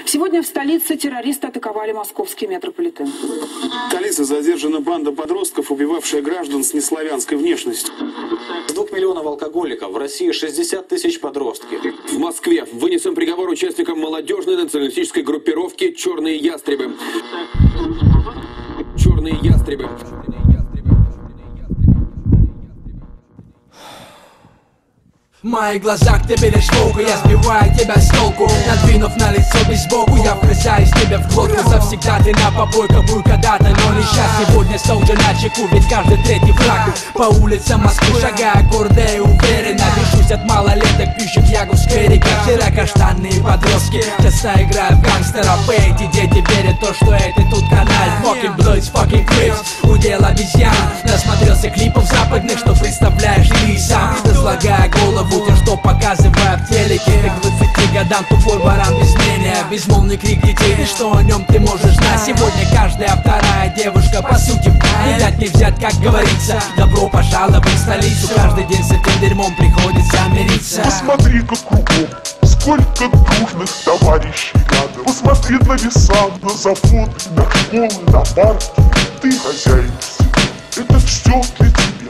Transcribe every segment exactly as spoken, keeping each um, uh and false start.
Сегодня в столице террористы атаковали московский метрополитен. В столице задержана банда подростков, убивавшая граждан с неславянской внешностью. С двух миллионов алкоголиков в России шестьдесят тысяч подростки. В Москве вынесен приговор участникам молодежной националистической группировки «Черные ястребы». «Черные ястребы». В моих глазах ты берешь волку, я сбиваю тебя с толку. Надвинув на лицо бейсболку, я вгрызаюсь тебе в глотку. Завсегда ты на побойках был когда-то, но не сейчас. Сегодня солнце на чеку, ведь каждый третий враг. По улицам Москвы шагая гордо и уверенно. Бежусь от малолеток, пищут ягу в сквере. Как вчера каштанные подростки часто играют в гангстера. Эти дети верят в то, что это тут канал. Fucking Bloods, fucking Crips, удел обезьян. Насмотрелся клипов западных, что представляешь ты сам. Разлагая голову тем, что показывая в телеке. Ты к двадцати годам тупой баран без мнения. Безмолвный крик детей, что о нем ты можешь знать. Сегодня каждая вторая девушка по сути не дать не взять, как говорится. Добро пожаловать в столицу. Каждый день с этим дерьмом приходится мириться. Посмотри-ка кругом, сколько дружных товарищей рядом. Посмотри на веса, на заводы, на школы, на парки. Ты хозяин всего. Это все для тебя.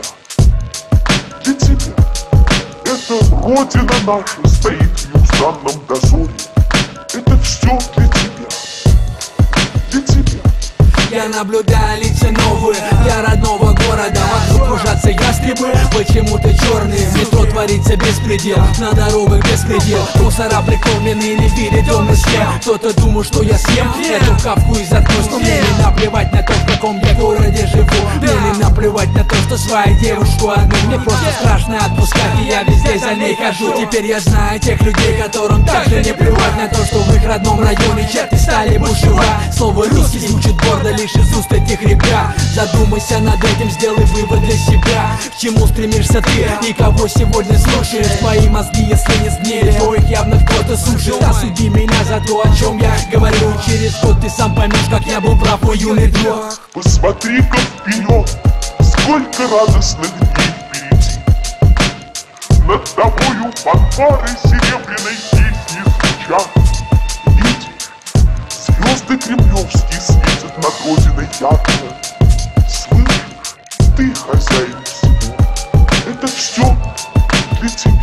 Для тебя. Это Родина наша стоит в неустанном дозоре. Это все для тебя. Для тебя. Я наблюдаю лица новые для родного города. Вокруг кружатся ястребы, почему-то черные. В метро творится беспредел, на дорогах беспредел. Мусора прикормленные, не видят темный схем. Кто-то думал, что я съем эту капку из откройства. Мне не наплевать на то, в каком я городе живу. Мне не наплевать на то, что свою девушку одну. Мне просто страшно отпускать, и я везде за ней хожу. Теперь я знаю тех людей, которым также не плевать на то, что в их родном районе черти стали бушевать. Слово русский звучит гордо лишь из уст этих ребят. Задумайся над этим, сделай вывод для себя. К чему стремишься ты и кого сегодня слушаешь? Твои мозги, если не сгнили, то их явно кто-то сушит. Осуди меня за то, о чем я говорю. Через год ты сам поймешь, как я был прав, мой юный друг. Посмотри-ка вперед, сколько радостных дней впереди. Над тобою фанфары серебряной песни звучат. Видишь, звезды кремлевские светят над родиной ярко. Слышишь, ты хозяин всего. Это все для тебя.